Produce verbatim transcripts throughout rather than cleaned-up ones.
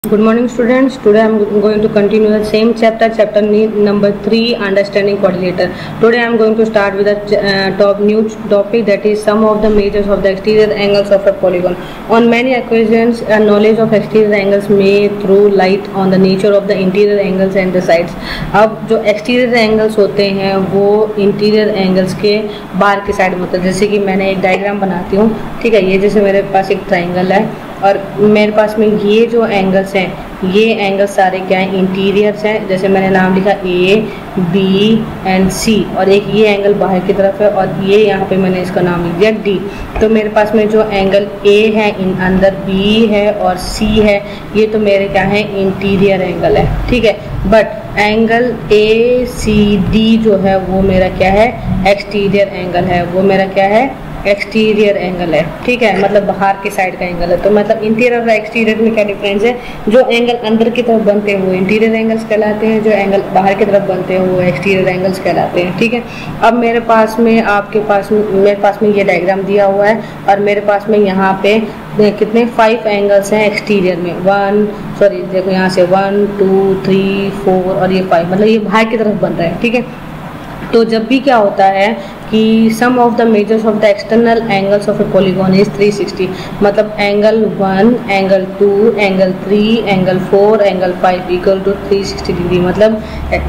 Good morning students. Today I am going to continue the same chapter, chapter number three, understanding quadrilateral. Today I am going to start with a uh, top new topic, that is some of the measures of the exterior angles of a polygon. On many occasions, a knowledge of exterior angles may throw light on the nature of the interior angles and the sides. अब जो exterior angles होते हैं वो interior angles के बाहर की side में होते हैं. जैसे कि मैंने एक डायग्राम बनाती हूँ, ठीक है. ये जैसे मेरे पास एक ट्राइंगल है और मेरे पास में ये जो एंगल्स हैं, ये एंगल्स सारे क्या हैं, इंटीरियर्स हैं. जैसे मैंने नाम लिखा ए, बी एंड सी, और एक ये एंगल बाहर की तरफ है और ये यहाँ पे मैंने इसका नाम लिख दिया डी. तो मेरे पास में जो एंगल ए है, इन अंदर बी है और सी है, ये तो मेरे क्या है, इंटीरियर एंगल है, ठीक है. But angle A C D जो है वो मेरा क्या है, एक्सटीरियर एंगल है. वो मेरा क्या है, एक्सटीरियर एंगल है, ठीक है. मतलब बाहर की साइड का एंगल है. तो मतलब इंटीरियर और एक्सटीरियर में क्या डिफरेंस है, जो एंगल अंदर की तरफ बनते हैं वो इंटीरियर एंगल्स कहलाते हैं, जो एंगल बाहर की तरफ बनते हैं वो एक्सटीरियर एंगल्स कहलाते हैं, ठीक है. अब मेरे पास में आपके पास में मेरे पास में ये डायग्राम दिया हुआ है और मेरे पास में यहाँ पे कितने फाइव एंगल्स हैं एक्सटीरियर में. वन सॉरी देखो यहाँ से वन टू थ्री फोर और ये फाइव, मतलब ये बाहर की तरफ बन रहा है, ठीक है. तो जब भी क्या होता है कि sum of the measures of the external angles of a polygon is three sixty, मतलब angle one, angle two, angle three, angle four, angle five equal to three sixty degree. मतलब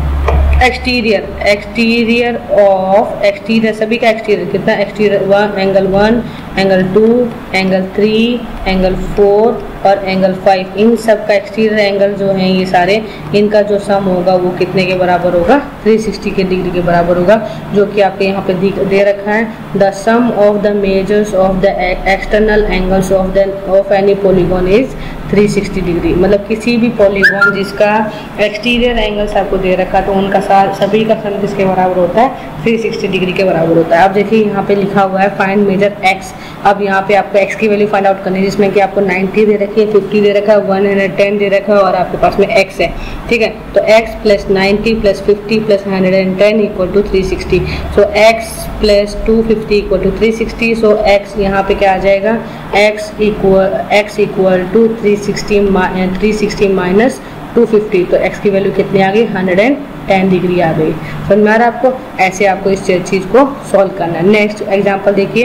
एक्सटीरियर एक्सटीरियर ऑफ एक्सटीरियर सभी का exterior कितना, exterior one, angle one, angle two, angle three, angle four और angle five, इन सब का exterior angle जो हैं ये सारे, इनका जो सम होगा वो कितने के बराबर होगा, थ्री सिक्सटी के डिग्री के बराबर होगा, जो कि आपके यहाँ पे दे रखा है. The sum of the measures of the external angles of the of any polygon is three sixty degree. मतलब किसी भी पॉलीगॉन जिसका एक्सटीरियर एंगल्स आपको दे रखा तो उनका सभी का सम किसके बराबर होता है, थ्री सिक्सटी डिग्री के बराबर होता है. अब देखिए यहाँ पे लिखा हुआ है फाइंड मेजर एक्स. अब यहाँ पे आपको एक्स की वैल्यू फाइंड आउट करनी है, जिसमें कि आपको नाइन्टी दे रखी है, फिफ्टी दे रखा है, वन हंड्रेड टेन दे रखा है और आपके पास में एक्स है, ठीक है. तो x plus ninety plus fifty plus hundred and ten equal to three sixty. So x plus two fifty equal to three sixty. So x यहाँ पे क्या आ जाएगा, x equal x equal to three sixty three sixty minus two fifty. तो x की value कितनी आ गई, हंड्रेड एंड टेन डिग्री आ गई. समझ में आ रहा है आपको. ऐसे आपको इस चीज़ को सॉल्व करना है. नेक्स्ट एग्जांपल देखिए,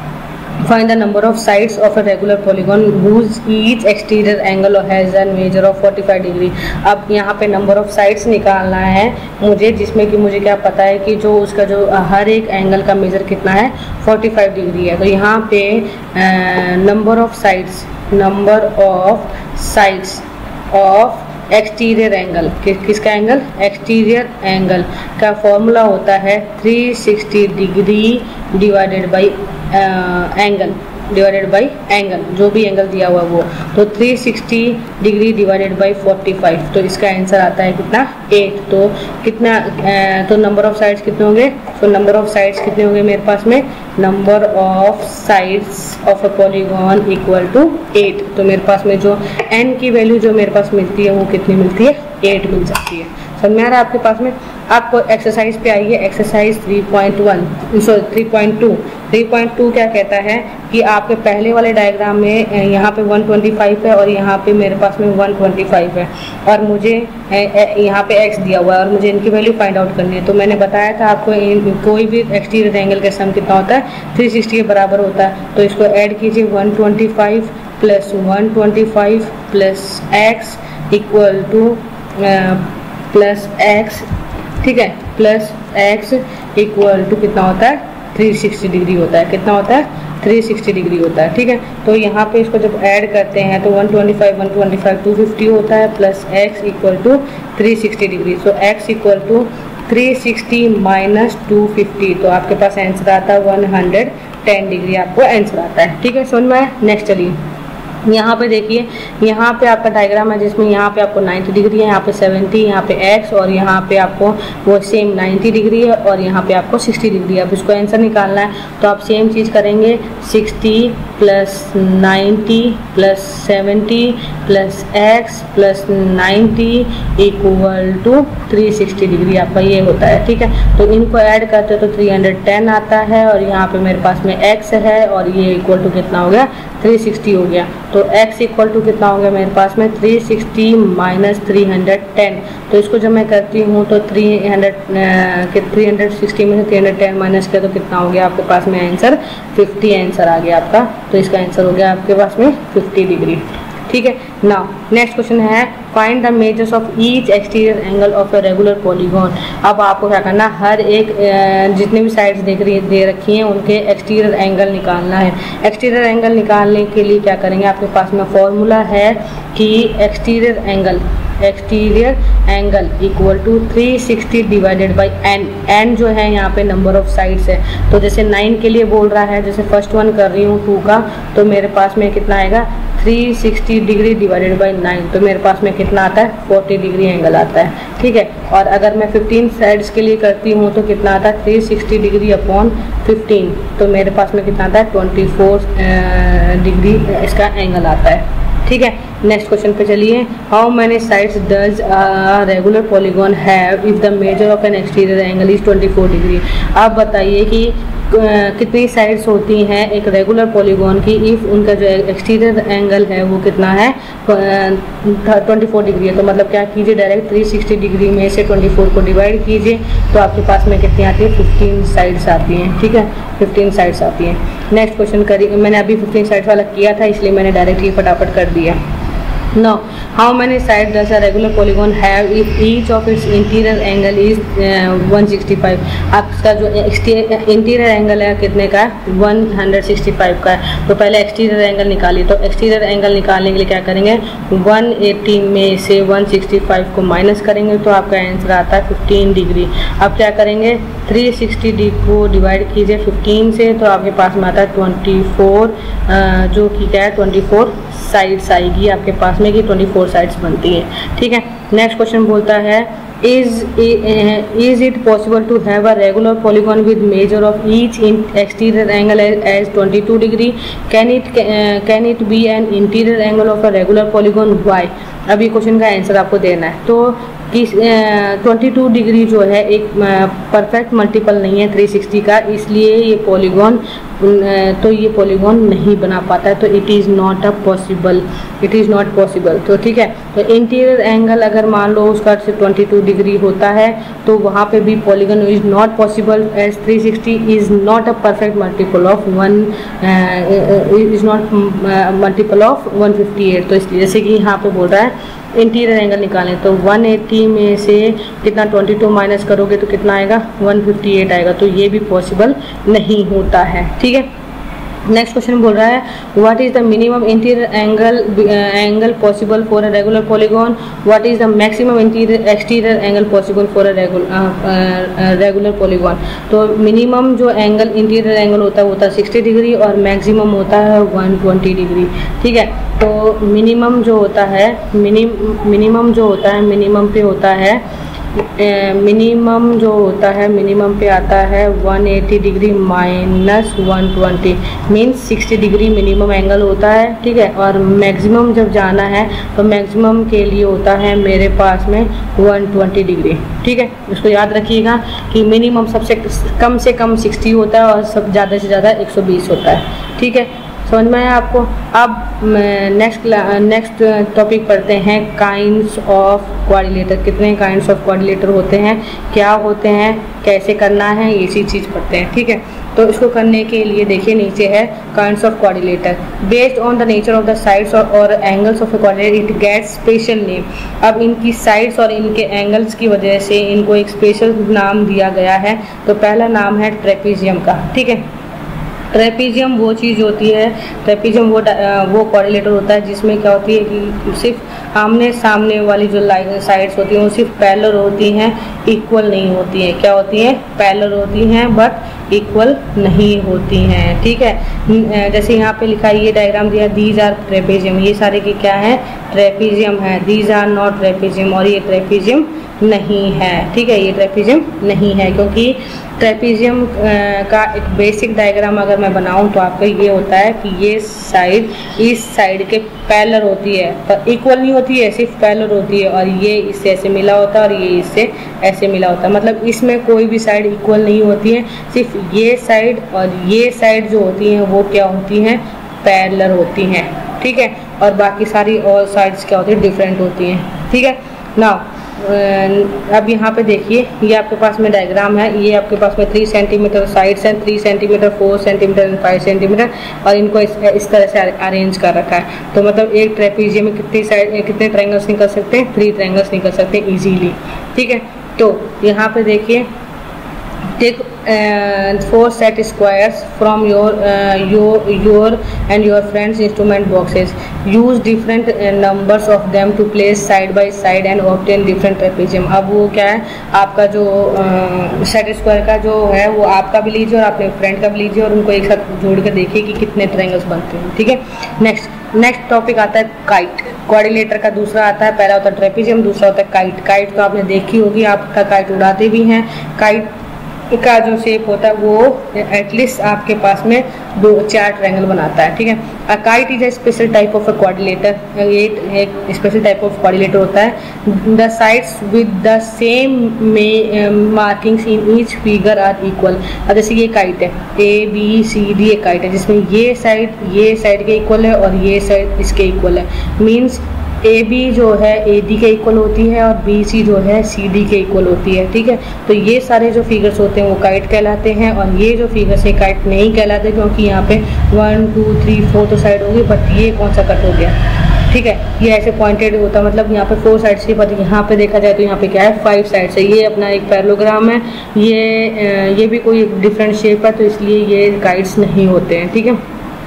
find the number of sides of a regular polygon whose each exterior angle has a measure of forty-five degree. अब यहाँ पे number of sides निकालना है मुझे, जिसमें कि मुझे क्या पता है कि जो उसका जो हर एक एंगल का मेजर कितना है, पैंतालीस डिग्री है. तो यहाँ पे number of sides number of sides of exterior angle, किस किसका एंगल, एक्सटीरियर एंगल का फॉर्मूला होता है three sixty degree divided by angle divided by angle, जो भी एंगल दिया हुआ वो. तो three sixty degree divided by forty five, तो इसका आंसर आता है कितना, एट. तो कितना आ, तो नंबर ऑफ साइड्स कितने होंगे, तो नंबर ऑफ साइड्स कितने होंगे मेरे पास में, number of sides of a polygon equal to eight. तो मेरे पास में जो एन की वैल्यू जो मेरे पास मिलती है वो कितनी मिलती है, एट मिल सकती है. समझ में आ रहा है आपके पास में. आपको एक्सरसाइज पे आइए, exercise three point one sorry three point two. Three point two क्या कहता है कि आपके पहले वाले डायग्राम में यहाँ पे वन ट्वेंटी फाइव है और यहाँ पे मेरे पास में वन ट्वेंटी फाइव है और मुझे यहाँ पे x दिया हुआ है और मुझे इनकी वैल्यू फाइंड आउट करनी है. तो मैंने बताया था आपको इन, कोई भी एक्सटीरियर एंगल का सम कितना होता है, थ्री सिक्सटी के बराबर होता है. तो इसको ऐड कीजिए, one twenty five plus one twenty five plus x equal to plus x, ठीक है, प्लस एक्स इक्वल टू कितना होता है, थ्री सिक्सटी डिग्री होता है. कितना होता है, थ्री सिक्सटी डिग्री होता है, ठीक है. तो यहाँ पे इसको जब ऐड करते हैं तो one twenty five one twenty five two fifty होता है plus x equal to three sixty degree. So x equal to three sixty minus two fifty, तो आपके पास आंसर आता है वन हंड्रेड टेन डिग्री आपको आंसर आता है, ठीक है. समझ में आया. नेक्स्ट चलिए, यहाँ पे देखिए, यहाँ पे आपका डायग्राम है जिसमें यहाँ पे आपको नाइन्टी डिग्री है, यहाँ पे सेवेंटी, यहाँ पे x और यहाँ पे आपको वो सेम नाइन्टी डिग्री है और यहाँ पे आपको सिक्सटी डिग्री है. अब इसको आंसर निकालना है तो आप सेम चीज़ करेंगे, sixty plus ninety plus seventy plus x plus ninety equal to three sixty degree आपका ये होता है, ठीक है. तो इनको ऐड करते तो थ्री हंड्रेड टेन आता है और यहाँ पे मेरे पास में x है और ये इक्वल टू कितना हो गया, थ्री सिक्सटी हो गया. तो x इक्वल टू कितना हो गया मेरे पास में three sixty minus three hundred ten. तो इसको जब मैं करती हूँ तो three hundred three hundred sixty में से थ्री हंड्रेड टेन माइनस किया तो कितना हो गया आपके पास में आंसर फिफ्टी आंसर आ गया आपका। तो इसका आंसर हो गया आपके पास में फिफ्टी डिग्री। ठीक है। नाउ नेक्स्ट क्वेश्चन है find the measures of each exterior angle of a regular polygon. अब आपको क्या करना, हर एक जितने भी साइड्स देख रही दे रखी हैं उनके एक्सटीरियर एंगल निकालना है। एक्सटीरियर एंगल निकालने के लिए क्या करेंगे, आपके पास में फॉर्मूला है कि exterior angle exterior angle equal to three sixty divided by n. N जो है यहाँ पे नंबर ऑफ साइड्स है। तो जैसे नाइन के लिए बोल रहा है, जैसे फर्स्ट वन कर रही हूँ टू का, तो मेरे पास में कितना आएगा three sixty degree divided by nine, तो मेरे पास में कितना आता है फोर्टी डिग्री एंगल आता है। ठीक है। और अगर मैं फिफ्टीन साइड्स के लिए करती हूँ तो कितना आता है three sixty degree upon fifteen, तो मेरे पास में कितना आता है ट्वेंटी फोर डिग्री इसका एंगल आता है। ठीक है। नेक्स्ट क्वेश्चन पे चलिए, how many sides does regular polygon have if the measure of an exterior angle is twenty four degree. आप बताइए कि uh, कितनी साइड्स होती हैं एक रेगुलर पॉलीगॉन की इफ उनका जो एक्सटीरियर एंगल है वो कितना है ट्वेंटी फोर डिग्री है। तो मतलब क्या कीजिए, डायरेक्ट थ्री सिक्सटी डिग्री में से ट्वेंटी फोर को डिवाइड कीजिए तो आपके पास में कितनी आती है फिफ्टीन साइड्स आती हैं। ठीक है, फिफ्टीन साइड्स आती हैं। नेक्स्ट क्वेश्चन करिए, मैंने अभी फिफ्टीन साइड्स वाला किया था इसलिए मैंने डायरेक्ट ही फटाफट कर दिया। Now, how many sides does a regular polygon have if each of its interior angle is uh, one sixty five? आपका जो इंटीरियर एंगल है कितने का है, वन सिक्सटी फाइव का है। तो पहले एक्सटीरियर एंगल निकालिए। तो एक्सटीरियर एंगल निकालने के लिए क्या करेंगे, वन एटी में से वन सिक्सटी फाइव को माइनस करेंगे तो आपका आंसर आता है फिफ्टीन डिग्री। अब क्या करेंगे, थ्री सिक्सटी को डिवाइड कीजिए फिफ्टीन से तो आपके पास में आता है ट्वेंटी फोर, जो कि क्या है ट्वेंटी फोर साइड्स आएगी आपके पास में कि ट्वेंटी फोर साइड्स बनती हैं। ठीक है। नेक्स्ट क्वेश्चन बोलता है is is it possible to have a regular polygon with measure of each exterior angle as twenty two degree, can it can it be an interior angle of a regular polygon, why? अब ये question का answer आपको देना है। तो कि twenty two degree जो है एक परफेक्ट मल्टीपल नहीं है थ्री सिक्सटी का, इसलिए ये पॉलीगॉन तो ये पॉलीगॉन नहीं बना पाता है। तो it is not a possible, it is not possible. तो ठीक है, तो इंटीरियर एंगल अगर मान लो उसका से ट्वेंटी टू डिग्री होता है तो वहाँ पे भी polygon is not possible as three sixty is not a perfect multiple of one is not multiple of one fifty eight. तो इसलिए जैसे कि यहाँ पे बोल रहा है इंटीरियर एंगल निकालें तो वन एटी में से कितना ट्वेंटी टू माइनस करोगे तो कितना आएगा वन फिफ्टी एट आएगा। तो ये भी पॉसिबल नहीं होता है। ठीक है। नेक्स्ट क्वेश्चन बोल रहा है what is the minimum interior angle angle possible for a regular polygon, what is the maximum interior exterior angle possible for a regular polygon. तो मिनिमम जो एंगल इंटीरियर एंगल होता है वो होता है सिक्सटी डिग्री और मैक्सिमम होता है वन ट्वेंटी डिग्री। ठीक है। तो मिनिमम जो होता है मिनिमम मिनिमम जो होता है मिनिमम पे होता है मिनिमम जो होता है मिनिमम पे आता है one eighty degree minus one twenty means sixty degree minimum angle होता है। ठीक है। और मैक्सिमम जब जाना है तो मैक्सिमम के लिए होता है मेरे पास में वन ट्वेंटी डिग्री। ठीक है। इसको याद रखिएगा कि मिनिमम सबसे कम से कम सिक्सटी होता है और सब ज़्यादा से ज़्यादा एक सौ बीस होता है। ठीक है, समझ में आया आपको। अब नेक्स्ट नेक्स्ट टॉपिक पढ़ते हैं काइंड्स ऑफ क्वाड्रिलेटर। कितने काइंड्स ऑफ क्वाड्रिलेटर होते हैं, क्या होते हैं, कैसे करना है, इसी चीज़ पढ़ते हैं। ठीक है। तो इसको करने के लिए देखिए नीचे है kinds of quadrilateral. Based on the nature of the sides और angles of a quadrilateral it gets special name. अब इनकी साइड्स और इनके एंगल्स की वजह से इनको एक स्पेशल नाम दिया गया है। तो पहला नाम है ट्रेपीजियम का। ठीक है। ट्रेपीजियम वो चीज़ होती है, ट्रेपीजियम वो वो क्वाड्रिलेटर होता है जिसमें क्या होती है कि सिर्फ आमने सामने वाली जो लाइन साइड्स होती हैं वो सिर्फ पैरेलल होती हैं, इक्वल नहीं होती हैं। क्या होती हैं, पैरेलल होती हैं बट इक्वल नहीं होती हैं। ठीक है। जैसे यहाँ पे लिखा है, ये डायग्राम दिया, दीज आर ट्रेपीजियम, ये सारे की क्या है, ट्रेपीजियम है। दीज आर नॉट ट्रेपीजियम, और ये ट्रेपीजियम नहीं है। ठीक है, ये ट्रेपीजियम नहीं है क्योंकि ट्रेपीजियम का एक बेसिक डायग्राम अगर मैं बनाऊं तो आपका ये होता है कि ये साइड इस साइड के पैरेलल होती है पर इक्वल नहीं होती है, सिर्फ पैरेलल होती है, और ये इससे ऐसे मिला होता है और ये इससे ऐसे मिला होता है। मतलब इसमें कोई भी साइड इक्वल नहीं होती है, सिर्फ ये साइड और ये साइड जो होती हैं वो क्या होती हैं, पैरेलल होती हैं। ठीक है। और बाकी सारी और साइड्स क्या होती है, डिफरेंट होती हैं। ठीक है, नाउ अब यहाँ पे देखिए, ये आपके पास में डायग्राम है, ये आपके पास में थ्री सेंटीमीटर साइड्स हैं, three centimetre, four centimetre and five centimetre, और इनको इस, इस तरह से अरेंज कर रखा है। तो मतलब एक ट्रेपीजियम में कितनी साइड कितने ट्रायंगल्स निकल सकते हैं, थ्री ट्रायंगल्स निकल सकते हैं इजीली। ठीक है, तो यहाँ पे देखिए, take uh, four set squares from your uh, your your and your friends instrument boxes, use different uh, numbers of them to place side by side and obtain different trapezium। अब वो क्या है, आपका जो सेट uh, स्क्वायर का जो है वो आपका भी लीजिए और अपने फ्रेंड का भी लीजिए और उनको एक साथ जोड़ कर देखिए कि कितने ट्रायंगल्स बनते हैं। ठीक है, नेक्स्ट नेक्स्ट टॉपिक आता है काइट। कोऑर्डिनेटर का दूसरा आता है, पहला होता है ट्रेपीजियम, दूसरा होता है काइट। काइट तो आपने देखी होगी, आपका काइट उड़ाते भी हैं। काइट का जो शेप होता है वो एटलीस्ट आपके पास में दो चार ट्रायंगल बनाता है। ठीक है, a kite is a special type of a coordinator, ये एक स्पेशल टाइप ऑफ कोऑर्डिनेटर होता है। The sides with the same markings in each figure are equal. अब जैसे ये काइट है, ए बी सी डी एक काइट है जिसमें ये साइड ये साइड के इक्वल है और ये साइड इसके इक्वल है। मीन्स ए बी जो है ए डी के इक्वल होती है और बी सी जो है सी डी के इक्वल होती है। ठीक है, तो ये सारे जो फिगर्स होते हैं वो काइट कहलाते हैं, और ये जो फिगर्स है काइट नहीं कहलाते, क्योंकि यहाँ पे वन टू थ्री फोर तो साइड होगी, बट ये कौन सा कट हो गया। ठीक है, ये ऐसे पॉइंटेड होता है, मतलब यहाँ पे फोर साइड्स की, पर यहाँ पे देखा जाए तो यहाँ पे क्या है, फाइव साइड्स है। ये अपना एक पैरेललोग्राम है, ये ये भी कोई डिफरेंट शेप है, तो इसलिए ये काइट्स नहीं होते हैं। ठीक है,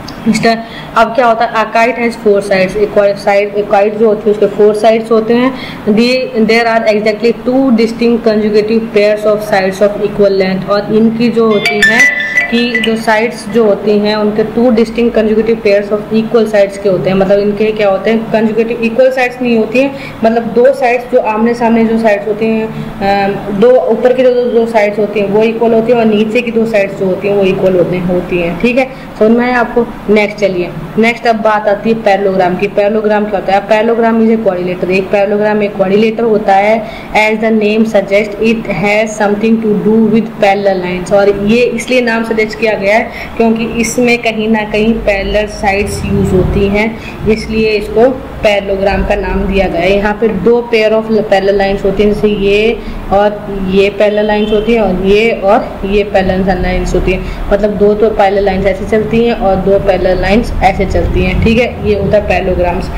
अब क्या होता है, काइट हैज फोर साइड्स। एक साइड एक काइट जो होती है उसके फोर साइड्स होते हैं। There are exactly two distinct conjugative pairs of sides of equal length, और इनकी जो होती है कि जो साइड्स जो होती हैं उनके two distinct conjugative pairs of equal sides के होते हैं। मतलब इनके क्या होते हैं, कंजुगेटिव इक्वल साइड्स नहीं होती हैं, मतलब दो साइड्स जो आमने सामने जो साइड्स होती हैं, दो ऊपर की जो दो साइड्स होती हैं वो इक्वल होती हैं, और नीचे की दो साइड्स जो होती हैं वो इक्वल होती हैं होती हैं ठीक है, समझ में आया आपको। नेक्स्ट चलिए, नेक्स्ट अब बात आती है पैरेललोग्राम की। पैरेललोग्राम क्या होता है, पैरेललोग्राम इज ए कोऑर्डिनेटर। एक पैरेललोग्राम एक कोऑर्डिनेटर होता है, as the name suggest it has something to do with parallel lines. और ये इसलिए नाम सजेस्ट किया गया है क्योंकि इसमें कहीं ना कहीं पैरेलल साइड्स यूज होती हैं, इसलिए इसको पैरेललोग्राम का नाम दिया गया है। यहाँ पे दो पेयर ऑफ पैरेलल लाइंस होती हैं, जैसे ये और ये पैरेलल लाइंस होती हैं, और ये और ये पैरेलल लाइंस होती हैं। मतलब दो तो पैरेलल लाइंस ऐसे चलती हैं और दो पैरेलल लाइंस ऐसे चलती हैं। ठीक है, ये होता है पैरेललोग्राम्स।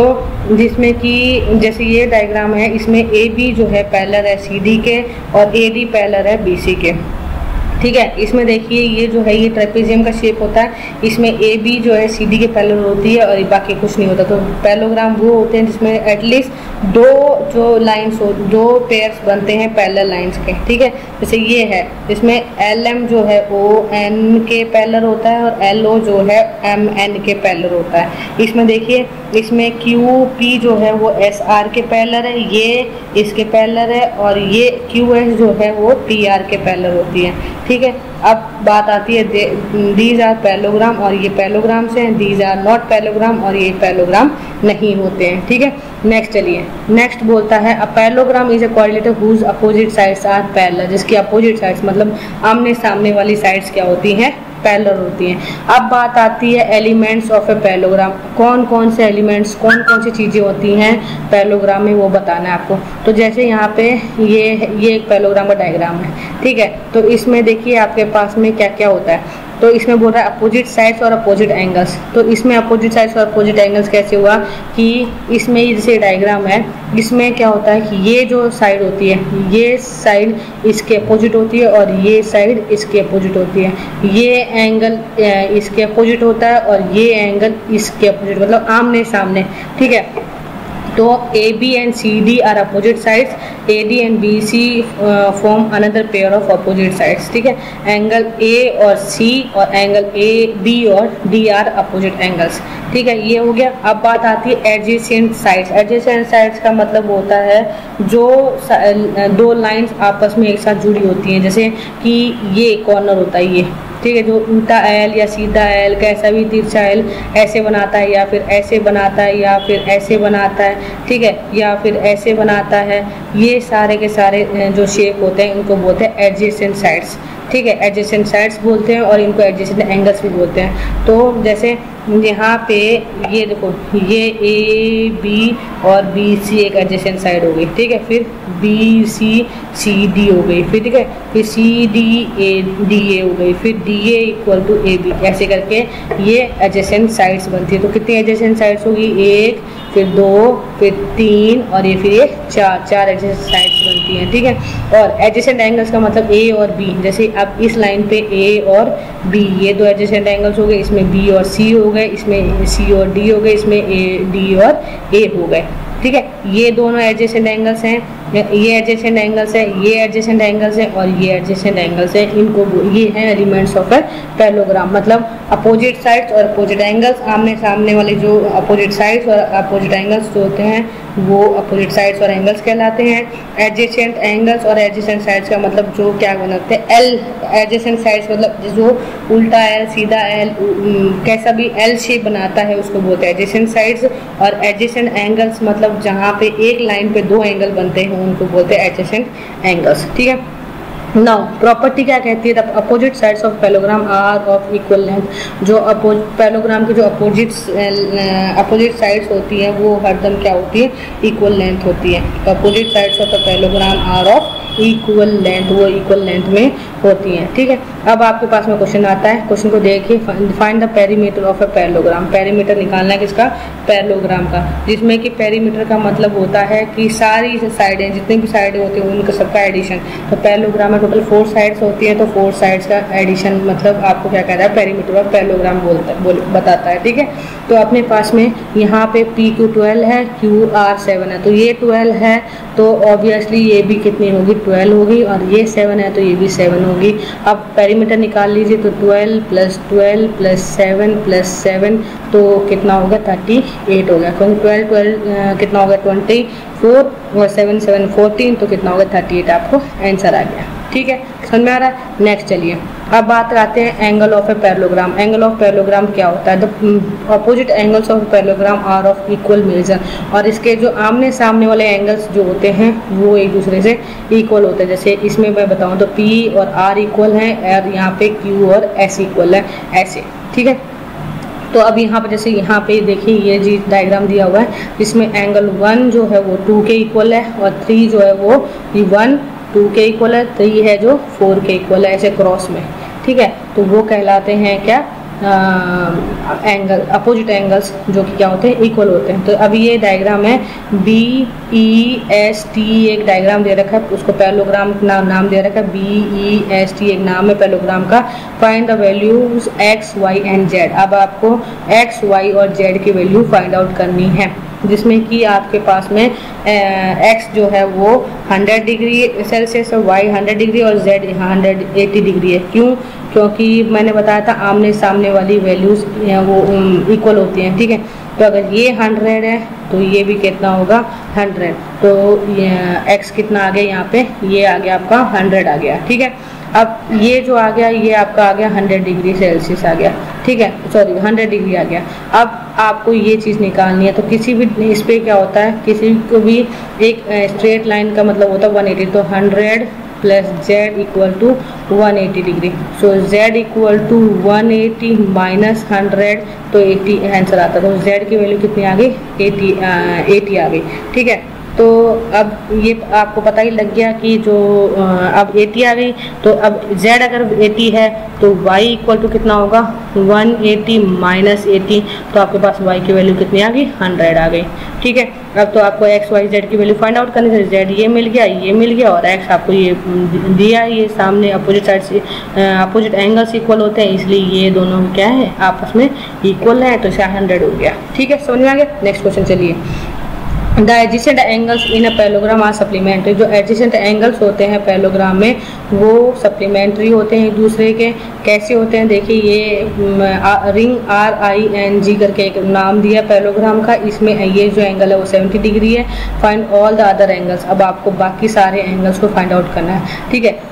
तो जिसमें कि जैसे ये डायग्राम है, इसमें ए बी जो है पैरेलल है सी डी के, और ए डी पैरेलल है बी सी के। ठीक है, इसमें देखिए ये जो है ये ट्रेपेजियम का शेप होता है, इसमें ए बी जो है सी डी के पैरेलल होती है और बाकी कुछ नहीं होता। तो पैरेललोग्राम वो होते हैं जिसमें एटलीस्ट दो जो लाइंस हो, दो पेयर्स बनते हैं पैरेलल लाइंस के। ठीक है, जैसे ये है, इसमें एल एम जो है ओ एन के पैरेलल होता है और एल ओ जो है एम एन के पैरेलल होता है। इसमें देखिए, इसमें क्यू पी जो है वो एस आर के पैरेलल है, ये इसके पैरेलल है, और ये क्यू एस जो है वो पी आर के पैरेलल होती है। ठीक है, अब बात आती है दीज आर पैरेललोग्राम, और ये पैरेललोग्राम्स हैं। दीज आर नॉट पैरेललोग्राम, और ये पैरेललोग्राम नहीं होते हैं। ठीक है, नेक्स्ट चलिए, नेक्स्ट बोलता है a parallelogram is a coordinator whose opposite sides are parallel. जिसकी अपोजिट साइड्स मतलब आमने सामने वाली साइड्स क्या होती हैं, पैरेलल होती हैं। अब बात आती है एलिमेंट्स ऑफ ए पैरेललोग्राम। कौन कौन से एलिमेंट्स, कौन कौन सी चीज़ें होती हैं पैरेललोग्राम में, वो बताना है आपको। तो जैसे यहाँ पे ये ये एक पैरेललोग्राम का डायग्राम है। ठीक है, तो इसमें देखिए आपके पास में क्या क्या होता है। तो इसमें बोल रहा है अपोजिट साइड्स और अपोजिट एंगल्स। तो इसमें अपोजिट साइड्स और अपोजिट एंगल्स कैसे हुआ कि इसमें जैसे डायग्राम है, इसमें क्या होता है कि ये जो साइड होती है, ये साइड इसके अपोजिट होती है और ये साइड इसके अपोजिट होती है। ये एंगल इसके अपोजिट होता है और ये एंगल इसके अपोजिट, मतलब आमने सामने। ठीक है, तो A B and C D are opposite sides, A D and B C uh, form another pair of opposite sides। ठीक है, एंगल A और C और एंगल A B और D are opposite angles। ठीक है, ये हो गया। अब बात आती है एडजेसेंट साइड्स। एडजेसेंट साइड्स का मतलब होता है जो दो लाइंस आपस में एक साथ जुड़ी होती हैं, जैसे कि ये कॉर्नर होता है ये। ठीक है, जो उल्टा एल या सीधा एल, कैसा भी तिरछा एल ऐसे बनाता है या फिर ऐसे बनाता है या फिर ऐसे बनाता है। ठीक है, या फिर ऐसे बनाता है, ये सारे के सारे जो शेप होते हैं उनको बोलते हैं एडजेसेंट साइड्स। ठीक है, एडजेसेंट साइड्स बोलते हैं और इनको एडजेसेंट एंगल्स भी बोलते हैं। तो जैसे यहाँ पे ये देखो, ये ए बी और बी सी एक एडजेसेंट साइड हो गई, ठीक है, फिर बी सी सी डी हो गई, फिर ठीक है, फिर C D A D A हो गई, फिर D A equal to A B, ऐसे करके ये एडजेसेंट साइड्स बनती है। तो कितनी एडजेसेंट साइड्स होगी, एक, फिर दो, फिर तीन और ये फिर ये चार चार एडजेसेंट साइड्स बनती हैं, ठीक है। और एडजेसेंट एंगल्स का मतलब ए और बी, जैसे अब इस लाइन पे ए और बी ये दो एडजेसेंट एंगल्स हो गए, इसमें बी और सी हो गए, इसमें सी और डी हो गए, इसमें ए डी और ए हो गए, ठीक है। ये दोनों एडजेसेंट एंगल्स हैं, ये एडजेसेंट एंगल्स है, ये एडजेसेंट एंगल्स है और ये एडजेसेंट एंगल्स है। इनको ये हैं एलिमेंट्स ऑफ ए पैरेललोग्राम, मतलब अपोजिट साइड्स और अपोजिट एंगल्स, आमने सामने वाले जो अपोजिट साइड्स और अपोजिट एंगल्स जो होते हैं वो अपोजिट साइड्स और एंगल्स कहलाते हैं। एडजेसेंट एंगल्स और एडजेसेंट साइड्स का मतलब जो क्या बनाते हैं, एल एडजेसेंट साइड्स मतलब जो उल्टा एल, सीधा एल, कैसा भी एल शेप बनाता है उसको बोलते हैं एडजेसेंट साइड्स। और एडजेसेंट एंगल्स मतलब जहाँ पे एक लाइन पे दो एंगल बनते हैं उनको बोलते हैं एडजेसेंट एंगल्स, ठीक है। नाउ प्रॉपर्टी क्या कहती है, the opposite sides of parallelogram are of equal length. जो अपोज पैरेललोग्राम की जो अपोजिट अपोजिट साइड्स होती हैं वो हरदम क्या होती है, इक्वल लेंथ होती है। तो opposite sides of the parallelogram are of equal length, वो इक्वल लेंथ में होती हैं, ठीक है। अब आपके पास में क्वेश्चन आता है, क्वेश्चन को देखिए, find the perimeter of a parallelogram. Perimeter निकालना है किसका, पैरेललोग्राम का, जिसमें कि पेरीमीटर का मतलब होता है कि सारी साइडें, जितनी भी साइडें होती हैं उनका सबका एडिशन। तो पैरेललोग्राम में टोटल फोर साइड्स होती हैं, तो फोर साइड्स का एडिशन मतलब आपको क्या कहता है, पेरीमीटर ऑफ पैरेललोग्राम बोलता है, बोल बताता है, ठीक है। तो अपने पास में यहाँ पे पी क्यू ट्वेल्व है, क्यू आर सेवन है, तो ये ट्वेल्व है तो ऑब्वियसली ये भी कितनी होगी, ट्वेल्व होगी, और ये सेवन है तो ये भी सेवन होगी। अब पेरीमीटर निकाल लीजिए, तो twelve plus twelve plus seven plus seven तो कितना होगा, थर्टी एट हो गया, क्योंकि ट्वेल्व ट्वेल्व कितना होगा, ट्वेंटी फोर और सेवन सेवन फोर्टीन, तो कितना होगा, थर्टी एट आपको आंसर आ गया, ठीक है। समझ में आ रहा है। नेक्स्ट चलिए अब बात करते हैं angle of a parallelogram. Angle of parallelogram क्या होता है, the opposite angles of parallelogram are of equal measure. और इसके जो आमने सामने वाले एंगल्स जो होते हैं वो एक दूसरे से इक्वल होते हैं। जैसे इसमें मैं बताऊं तो पी और आर इक्वल हैं और यहाँ पे क्यू और एस इक्वल है, ऐसे, ठीक है। तो अब यहाँ पे जैसे यहाँ पे देखिए ये जी डायग्राम दिया हुआ है, जिसमें एंगल वन जो है वो टू के इक्वल है और थ्री जो है वो वन टू के इक्वल है, थ्री है जो फोर के इक्वल है, ऐसे क्रॉस में, ठीक है। तो वो कहलाते हैं क्या, एंगल, अपोजिट एंगल्स जो कि क्या होते हैं, इक्वल होते हैं। तो अभी ये डायग्राम है बी ई एस टी, एक डायग्राम दे रखा है, उसको पैरेललोग्राम नाम नाम दे रखा है, बी ई एस टी एक नाम है पैरेललोग्राम का। Find the values X Y and Z. अब आपको एक्स वाई और जेड की वैल्यू फाइंड आउट करनी है, जिसमें कि आपके पास में एक्स जो है वो हंड्रेड डिग्री सेल्सियस और वाई हंड्रेड डिग्री और जेड यहाँ हंड्रेड एटी डिग्री है। क्यों, क्योंकि मैंने बताया था आमने सामने वाली वैल्यूज़ वो इक्वल होती हैं, ठीक है। तो अगर ये हंड्रेड है तो ये भी कितना होगा, हंड्रेड। तो एक्स कितना आ गया यहाँ पे, ये आ गया आपका हंड्रेड आ गया, ठीक है। अब ये जो आ गया ये आपका आ गया हंड्रेड डिग्री सेल्सियस आ गया, ठीक है, सॉरी हंड्रेड डिग्री आ गया। अब आपको ये चीज़ निकालनी है, तो किसी भी इस पर क्या होता है, किसी को भी एक स्ट्रेट लाइन का मतलब होता है वन एटी, तो hundred plus Z equal to one eighty degree. So Z equal to one eighty minus hundred, तो एटी आंसर आता है। तो जेड की वैल्यू कितनी आ गई, एटी एटी आ गई, ठीक है। तो अब ये आपको पता ही लग गया कि जो अब एटी आ गई, तो अब z अगर एटी है तो y इक्वल टू कितना होगा, वन एटी माइनस एटी, तो आपके पास y की वैल्यू कितनी आ गई, हंड्रेड आ गई, ठीक है। अब तो आपको x y z की वैल्यू फाइंड आउट करनी है। z ये मिल गया, ये मिल गया, और x आपको ये दिया, ये सामने अपोजिट साइड से अपोजिट एंगल्स इक्वल होते हैं, इसलिए ये दोनों क्या है, आपस में इक्वल है, तो इसका हंड्रेड हो गया, ठीक है। समझ में आ गया। नेक्स्ट क्वेश्चन चलिए। The adjacent angles in a parallelogram are supplementary. जो एडजेसेंट एंगल्स होते हैं पैरेललोग्राम में वो सप्लीमेंट्री होते हैं एक दूसरे के। कैसे होते हैं, देखिए ये आ, ring R I N G करके एक नाम दिया पैरेललोग्राम का, इसमें ये जो एंगल है वो सेवेंटी डिग्री है। Find all the other angles. अब आपको बाकी सारे एंगल्स को फाइंड आउट करना है, ठीक है।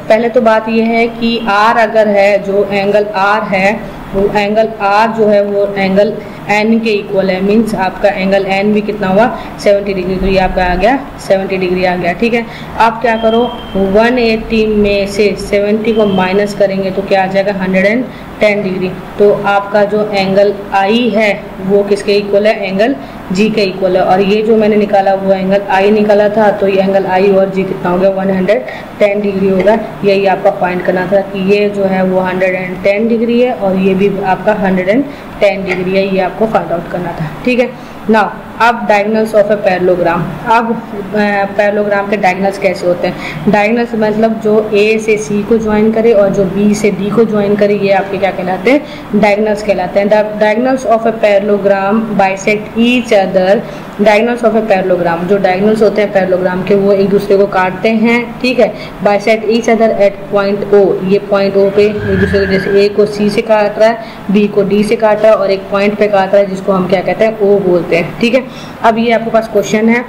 पहले तो बात यह है कि आर अगर है, जो एंगल आर है वो एंगल आर जो है वो एंगल एन के इक्वल है, मीन्स आपका एंगल एन भी कितना हुआ सेवेंटी डिग्री, तो ये आपका आ गया सेवेंटी डिग्री आ गया। ठीक है, आप क्या करो वन एटी में से सेवेंटी को माइनस करेंगे तो क्या आ जाएगा हंड्रेड टेन डिग्री। तो आपका जो एंगल आई है वो किसके इक्वल है, एंगल जी के इक्वल है। और ये जो मैंने निकाला वो एंगल आई निकाला था, तो ये एंगल आई और जी कितना हो गया वन हंड्रेड टेन डिग्री होगा। यही आपका फाइंड करना था कि ये जो है वो हंड्रेड टेन डिग्री है और ये भी आपका हंड्रेड टेन डिग्री है, ये आपको फाइंड आउट करना था। ठीक है, नाउ अब डायगोनल्स ऑफ ए पैरेललोग्राम। अब पैरेललोग्राम के डायगोनल्स कैसे होते हैं? डायगोनल्स मतलब जो ए से सी को ज्वाइन करे और जो बी से डी को ज्वाइन करे, ये आपके क्या कहलाते हैं, डायगोनल्स कहलाते हैं। Diagonals of a parallelogram bisect each other. Diagonals of a parallelogram, जो डायगोनल्स होते हैं पैरेललोग्राम के वो एक दूसरे को काटते हैं। ठीक है, bisect each other at point O. ये पॉइंट ओ पे एक दूसरे को, जैसे ए को सी से काट रहा है, बी को डी से काट रहा है और एक पॉइंट पे काट रहा है जिसको हम क्या कहते हैं, ओ बोलते हैं। ठीक है, अब ये आपके पास क्वेश्चन है,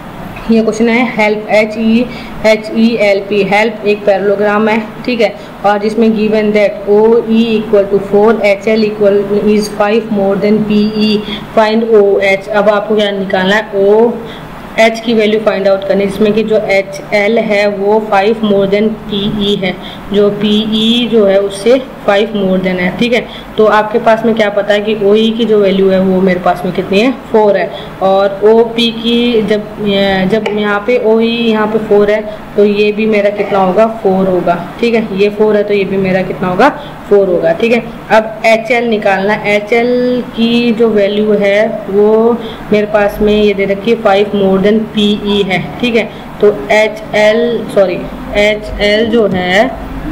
ये क्वेश्चन है help, H E H E L P, help एक पैरेललोग्राम है। ठीक है, और जिसमें given that O E equal to four, H L equal is five more than P E, find O H. अब आपको क्या निकालना है, ओ एच की वैल्यू फाइंड आउट करनी है, जिसमें कि जो एच एल है वो five more than P E है, जो पी ई जो है उससे फाइव मोर देन है। ठीक है, तो आपके पास में क्या पता है कि ओ ई की जो वैल्यू है वो मेरे पास में कितनी है, फोर है। और ओ पी की जब जब यहाँ पे ओ ई यहाँ पे फोर है तो ये भी मेरा कितना होगा, फोर होगा। ठीक है, ये फोर है तो ये भी मेरा कितना होगा, फोर होगा। ठीक है, अब एच एल निकालना। एच एल की जो वैल्यू है वो मेरे पास में ये दे रखी है five more than P E है। ठीक है, तो H L sorry H L जो है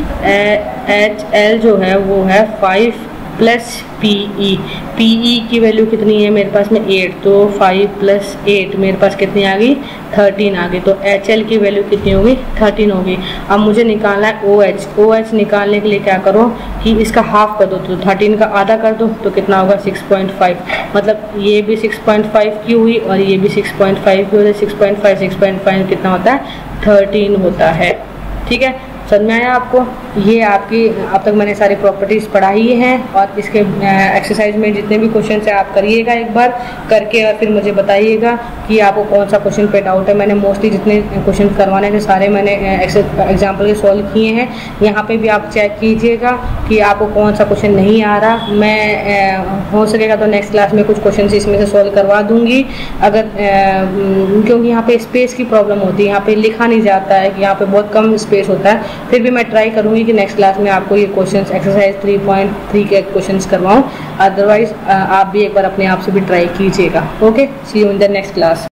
एच एल जो है वो है five plus P E. P E की वैल्यू कितनी है मेरे पास में, एट, तो फाइव प्लस एट मेरे पास कितनी आ गई, थर्टीन आ गई। तो एच एल की वैल्यू कितनी होगी, थर्टीन होगी। अब मुझे निकालना है ओ एच। ओ एच निकालने के लिए क्या करो कि इसका हाफ कर दो, तो थर्टीन का आधा कर दो तो कितना होगा, सिक्स पॉइंट फाइव। मतलब ये भी सिक्स पॉइंट फाइव की हुई और ये भी सिक्स पॉइंट फाइव की होती है। Six point five six point five कितना होता है, थर्टीन होता है। ठीक है, समझ में आया आपको? ये आपकी अब तक मैंने सारी प्रॉपर्टीज़ पढ़ाई हैं और इसके एक्सरसाइज में जितने भी क्वेश्चन है आप करिएगा एक बार करके और फिर मुझे बताइएगा कि आपको कौन सा क्वेश्चन पे डाउट है। मैंने मोस्टली जितने क्वेश्चन करवाने थे सारे मैंने एग्जाम्पल के सॉल्व किए हैं। यहाँ पे भी आप चेक कीजिएगा कि आपको कौन सा क्वेश्चन नहीं आ रहा। मैं हो सकेगा तो नेक्स्ट क्लास में कुछ क्वेश्चन इसमें से सॉल्व करवा दूँगी, अगर क्योंकि यहाँ पे स्पेस की प्रॉब्लम होती है, यहाँ पे लिखा नहीं जाता है कि यहाँ पे बहुत कम स्पेस होता है। फिर भी मैं ट्राई करूंगी कि नेक्स्ट क्लास में आपको ये questions exercise three point three के क्वेश्चंस करवाऊं। अदरवाइज आप भी एक बार अपने आप से भी ट्राई कीजिएगा। Okay, see you in the next class.